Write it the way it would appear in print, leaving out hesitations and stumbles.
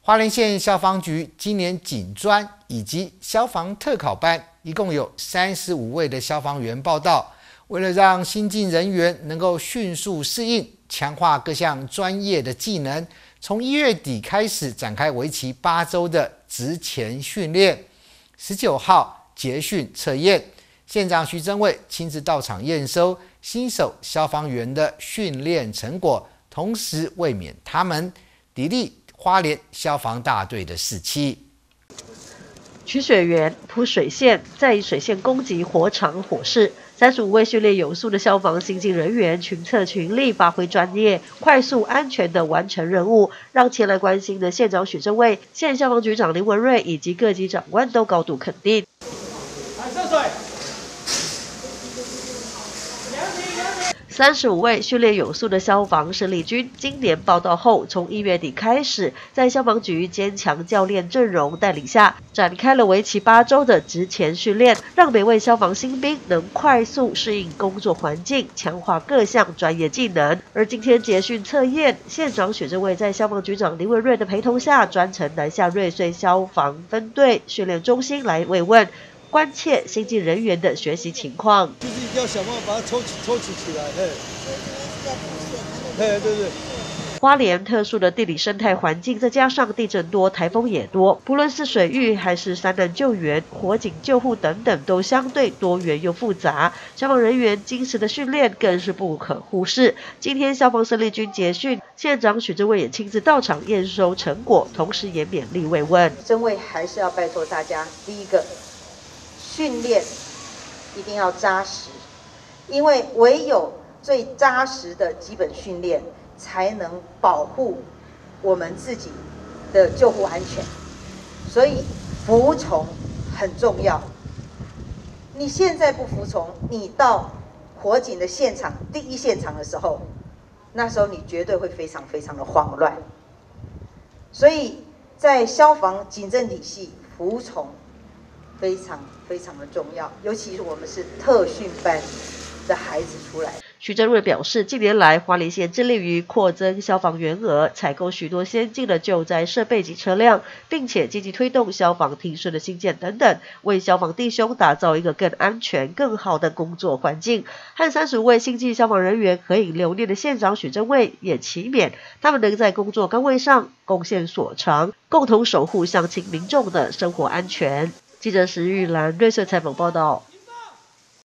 花莲县消防局今年警专以及消防特考班一共有35位的消防员报到。为了让新进人员能够迅速适应，强化各项专业的技能，从1月底开始展开为期8周的职前训练。19号结训测验，县长徐榛蔚亲自到场验收新手消防员的训练成果，同时慰勉他们，砥砺花莲消防大队的士气。 取水源、铺水线，再以水线攻击火场火势。35位训练有素的消防新进人员群策群力，发挥专业，快速安全地完成任务，让前来关心的县长许榛蔚、县消防局长林文瑞以及各级长官都高度肯定。35位训练有素的消防生力军，今年报到后，从1月底开始，在消防局坚强教练阵容带领下，展开了为期8周的职前训练，让每位消防新兵能快速适应工作环境，强化各项专业技能。而今天结训测验，县长许榛蔚在消防局长林文瑞的陪同下，专程南下瑞穗消防分队训练中心来慰问。关切新进人员的学习情况， 就是一定要想办法把它抽取起来，对。 花莲特殊的地理生态环境，再加上地震多、台风也多，不论是水域还是山难救援、火警救护等等，都相对多元又复杂。消防人员精实的训练更是不可忽视。今天消防生力军结训，县长许榛蔚也亲自到场验收成果，同时也勉励慰问。 榛蔚还是要拜托大家，第一个。训练一定要扎实，因为唯有最扎实的基本训练，才能保护我们自己的救护安全。所以服从很重要。你现在不服从，你到火警的现场，第一现场的时候，那时候你绝对会非常非常的慌乱。所以在消防警政体系，服从非常非常的重要，尤其是我们是特训班的孩子出来。 许榛蔚表示，近年来花莲县致力于扩增消防员额，采购许多先进的救灾设备及车辆，并且积极推动消防停水的兴建等等，为消防弟兄打造一个更安全、更好的工作环境。和35位新进消防人员合影留念的县长许榛蔚也期勉他们能在工作岗位上贡献所长，共同守护乡亲民众的生活安全。记者石玉兰瑞穗采访报道。